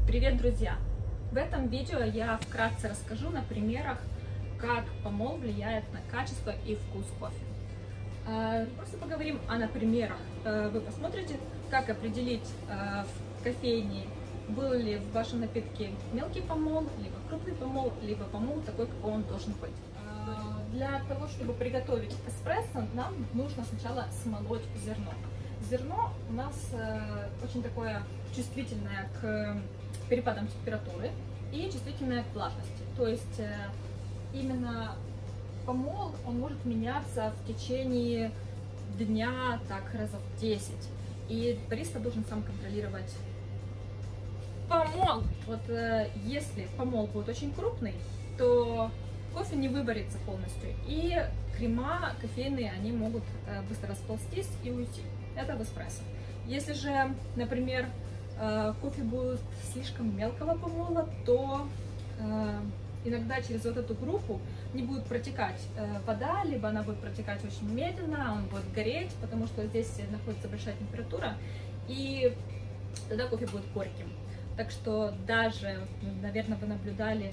Привет, друзья! В этом видео я вкратце расскажу на примерах, как помол влияет на качество и вкус кофе. Просто поговорим на примерах. Вы посмотрите, как определить в кофейне, был ли в вашем напитке мелкий помол, либо крупный помол, либо помол такой, какой он должен быть. Для того, чтобы приготовить эспрессо, нам нужно сначала смолоть зерно. Зерно у нас очень такое чувствительное к перепадам температуры и чувствительное к влажности. То есть именно помол, он может меняться в течение дня так разов 10. И бариста должен сам контролировать помол. Вот если помол будет очень крупный, то кофе не выварится полностью, и крема кофейные, они могут быстро расползтись и уйти. Это в эспрессо. Если же, например, кофе будет слишком мелкого помола, то иногда через вот эту группу не будет протекать вода, либо она будет протекать очень медленно, он будет гореть, потому что здесь находится большая температура, и тогда кофе будет горьким. Так что даже, наверное, вы наблюдали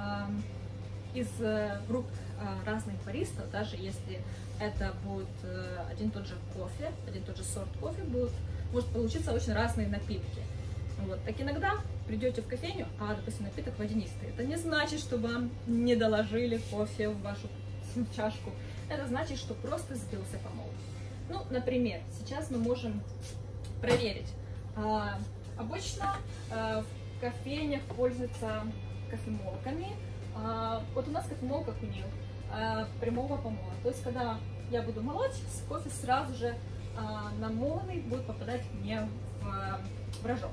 из групп разных баристов, даже если это будет один и тот же кофе, один и тот же сорт кофе, может получиться очень разные напитки. Вот. Так иногда придете в кофейню, допустим, напиток водянистый. Это не значит, что вам не доложили кофе в вашу чашку. Это значит, что просто сбился помол. Ну, например, сейчас мы можем проверить. Обычно в кофейнях пользуются кофемолками. Вот у нас кофемолка Кунил прямого помола. То есть, когда я буду молоть, кофе сразу же намоленный будет попадать мне в рожок.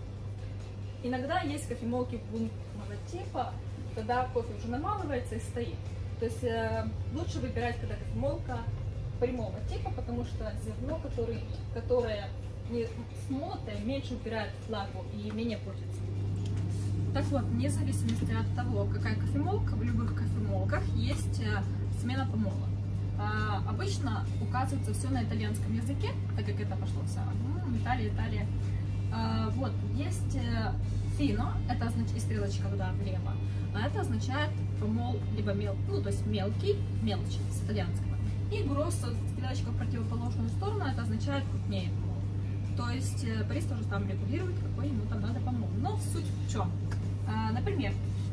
Иногда есть кофемолки бункерного типа, когда кофе уже намалывается и стоит. То есть лучше выбирать, когда кофемолка прямого типа, потому что зерно, которое не смолотое, меньше убирает влагу и менее портится. Так вот, вне зависимости от того, какая кофемолка, в любых кофемолках есть смена помола. Обычно указывается все на итальянском языке, так как это пошло все. Италия. Вот, есть фино, это означает, и стрелочка влево, а это означает помол либо то есть мелкий, мелочь с итальянского. И гроссо, стрелочка в противоположную сторону, это означает крупнее помол. То есть бариста уже там регулирует, какой ему там надо помол. Но суть в чем? Например,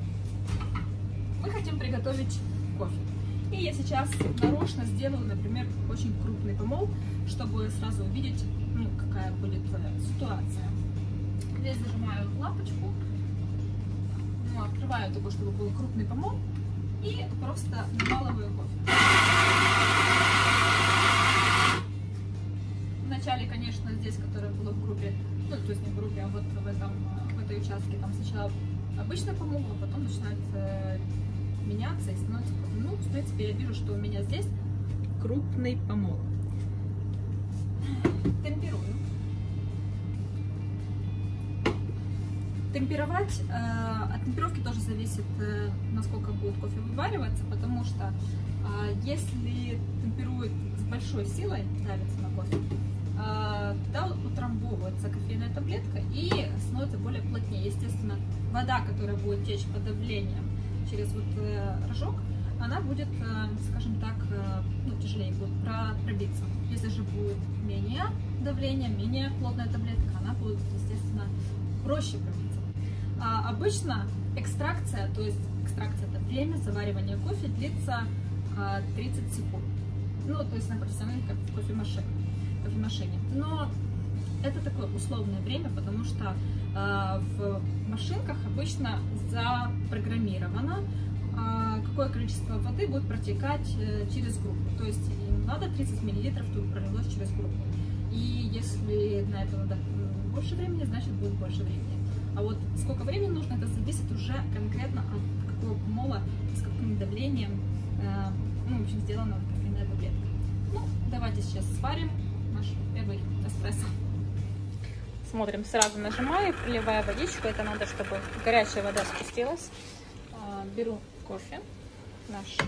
мы хотим приготовить кофе. И я сейчас нарочно сделаю, например, очень крупный помол, чтобы сразу увидеть, какая будет ситуация. Здесь зажимаю лампочку, открываю такой, чтобы был крупный помол, и просто намалываю кофе. Вначале, конечно, здесь, которое было в группе, то есть не в группе, а вот в этой участке, там сначала обычный помол, а потом начинает меняться и становится крупным. В принципе, я вижу, что у меня здесь крупный помол. Темперую. Темперовать, от темперовки тоже зависит, насколько будет кофе вывариваться, потому что если темперует с большой силой, давится на кофе, тогда утрамбовывается кофейная таблетка и становится более плотнее. Естественно, вода, которая будет течь под давлением через рожок, она будет, скажем так, тяжелее будет пробиться. Если же будет менее давление, менее плотная таблетка, она будет, естественно, проще пробиться. Обычно экстракция, то есть экстракция — это время заваривания кофе, длится 30 секунд. То есть на профессиональной кофемашине. Но это такое условное время, потому что в машинках обычно запрограммировано, какое количество воды будет протекать через группу. То есть им надо 30 мл, чтобы пролилось через группу. И если на это надо больше времени, значит будет больше времени. А вот сколько времени нужно, это зависит уже конкретно от какого помола, с каким давлением в общем, сделана кофейная таблетка. Давайте сейчас сварим наш первый эспрессо. Смотрим, сразу нажимаю, приливаю водичку. Это надо, чтобы горячая вода спустилась. Беру кофе наш,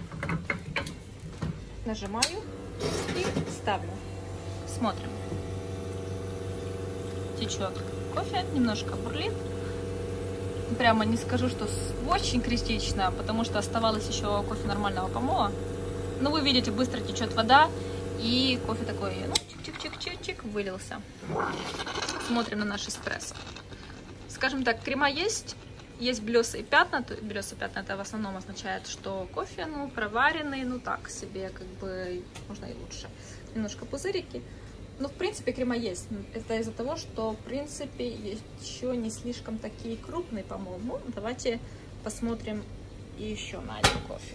нажимаю и ставлю. Смотрим. Течет кофе, немножко бурлит. прямо не скажу, что очень критично, потому что оставалось еще кофе нормального помола. Но вы видите, быстро течет вода, и кофе такой, ну, чик-чик-чик-чик-чик, вылился. Смотрим на наш эспрессо. Скажем так, крема есть белесые пятна. Белесые пятна это в основном означает, что кофе, ну, проваренный, ну, так себе, как бы, можно и лучше. Немножко пузырики. Но, в принципе, крема есть. Это из-за того, что, в принципе, еще не слишком такие крупный помол. Ну, давайте посмотрим еще на один кофе.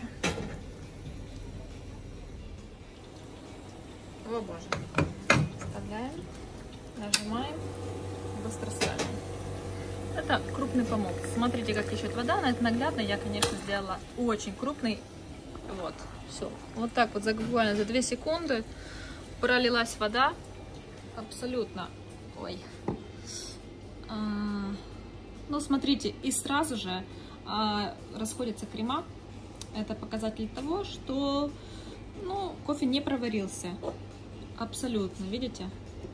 О, боже. Вставляем, нажимаем, быстро ставим. Это крупный помол. Смотрите, как течет вода. На это наглядно. Я, конечно, сделала очень крупный. Вот, все. Вот так вот, буквально за 2 секунды пролилась вода. Абсолютно. Ой. Ну, смотрите, и сразу же расходятся крема. Это показатель того, что, ну, кофе не проварился. Абсолютно, видите?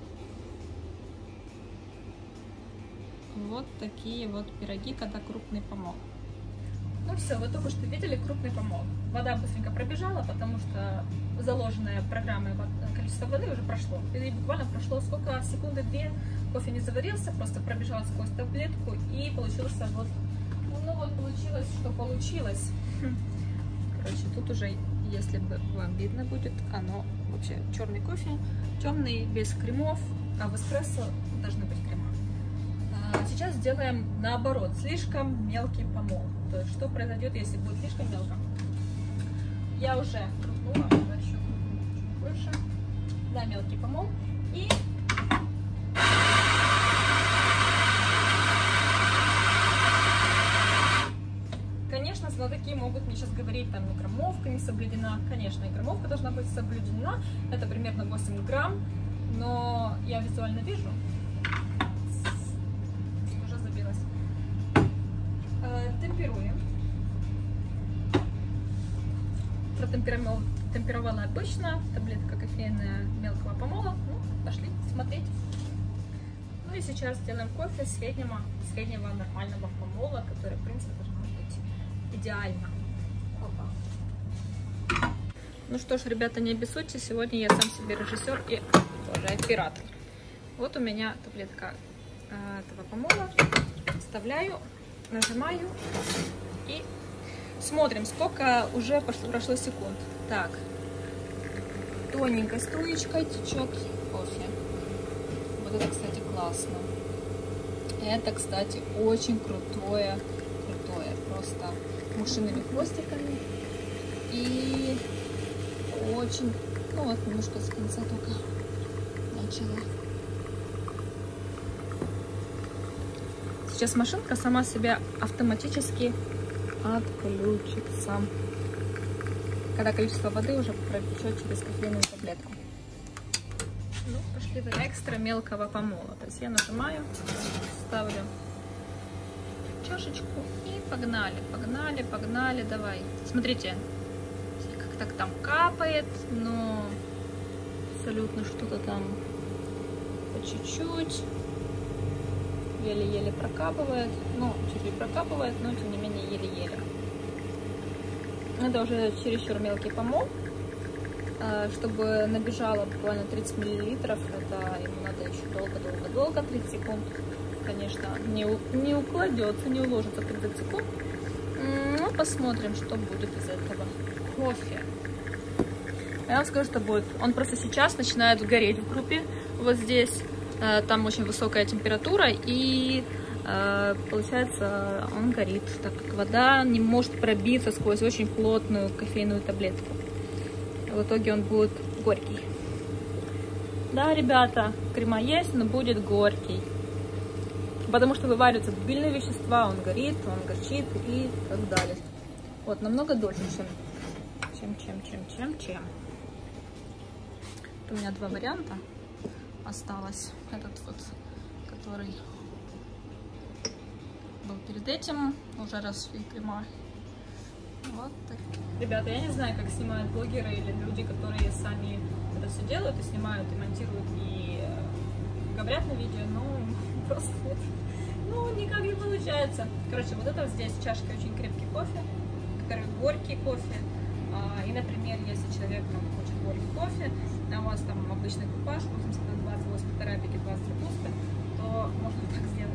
Вот такие вот пироги, когда крупный помол. Ну все, вы только что видели крупный помол. Вода быстренько пробежала, потому что заложенное программой количество воды уже прошло. И буквально прошло сколько? Секунды 2, кофе не заварился, просто пробежал сквозь таблетку и получился вот, ну вот получилось, что получилось. Короче, тут уже, если бы вам видно будет, оно вообще черный кофе, темный, без кремов, а в эспрессо должны быть крема. Сейчас сделаем наоборот, слишком мелкий помол. То есть, что произойдет, если будет слишком мелко? Я уже крутнула, еще чуть больше, на мелкий помол. И конечно, знатоки могут мне сейчас говорить, там, граммовка не соблюдена. Конечно, и граммовка должна быть соблюдена. Это примерно 8 грамм, но я визуально вижу. Уже забилась. Темперуем. Темперовала обычно, таблетка кофейная мелкого помола. Ну, пошли смотреть. Ну и сейчас сделаем кофе среднего нормального помола, который, в принципе, должен быть идеально. Опа. Ну что ж, ребята, не обессудьте, сегодня я сам себе режиссер и тоже оператор. Вот у меня таблетка этого помола. Вставляю, нажимаю и смотрим, сколько уже прошло секунд. Так, тоненькой струечкой течет кофе. Вот это, кстати, классно. Это, кстати, очень крутое, просто мышиными хвостиками. И очень, ну вот немножко с конца только начала. Сейчас машинка сама себя автоматически отключится, когда количество воды уже протечет через кофейную таблетку. Ну, пошли в экстра мелкого помола. То есть я нажимаю, ставлю чашечку и погнали, давай. Смотрите, как так там капает, но абсолютно что-то там по чуть-чуть. Еле-еле прокапывает, ну, чуть-чуть прокапывает, но тем не менее еле-еле. Это уже чересчур мелкий помол. Чтобы набежало буквально 30 мл, это ему надо еще долго-долго-долго, 30 секунд, конечно, не укладется, не уложится 30 секунд. Но посмотрим, что будет из этого кофе. Я вам скажу, что будет. Он просто сейчас начинает гореть в группе, вот здесь. Там очень высокая температура, и получается, он горит, так как вода не может пробиться сквозь очень плотную кофейную таблетку. В итоге он будет горький. Да, ребята, крема есть, но будет горький. Потому что вывариваются дубильные вещества, он горит, он горчит и так далее. Вот, намного дольше, чем. У меня 2 варианта осталось. Этот вот, который был перед этим, уже расшли крема. Вот так. Ребята, я не знаю, как снимают блогеры или люди, которые сами это все делают и снимают, и монтируют, и говорят на видео, но просто вот Ну, никак не получается. Короче, вот это вот здесь чашка очень крепкий кофе, который горький кофе. И, например, если человек там хочет горький кофе, а у вас там обычный купаж, 80 на 20, 80 арабики, 20 робусты, то можно так сделать.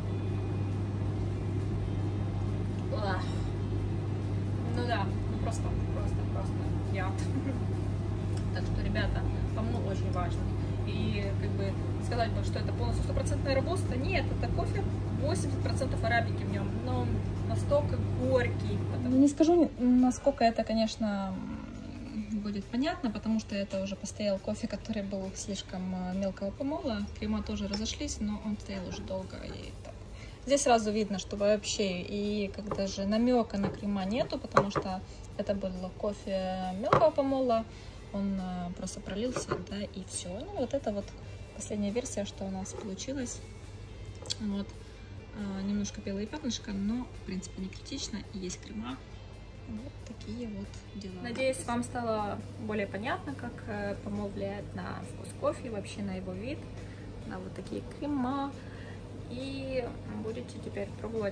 Ну да, ну просто яд. Так что, ребята, помол очень важно. И как бы сказать, что это полностью 100% робуста, нет, это кофе, 80% арабики в нем, но он настолько горький. Не скажу, насколько это, конечно, будет понятно, потому что это уже постоял кофе, который был слишком мелкого помола. Крема тоже разошлись, но он стоял уже долго. И так. Здесь сразу видно, что вообще и как даже намека на крема нету, потому что это был кофе мелкого помола. Он просто пролился, да, и все. Ну, вот это вот последняя версия, что у нас получилось. Вот. Немножко белые пятнышко, но, в принципе, не критично. И есть крема. Вот такие вот дела. Надеюсь, вам стало более понятно, как помол влияет на вкус кофе, вообще на его вид, на вот такие крема. И будете теперь пробовать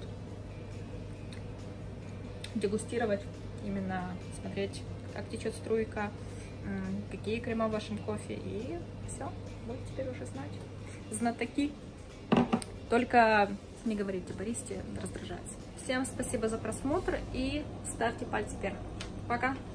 дегустировать, именно смотреть, как течет струйка, какие крема в вашем кофе, и все, будете теперь уже знать. Знатоки. Только не говорите баристе, раздражается. Всем спасибо за просмотр и ставьте пальцы вверх. Пока!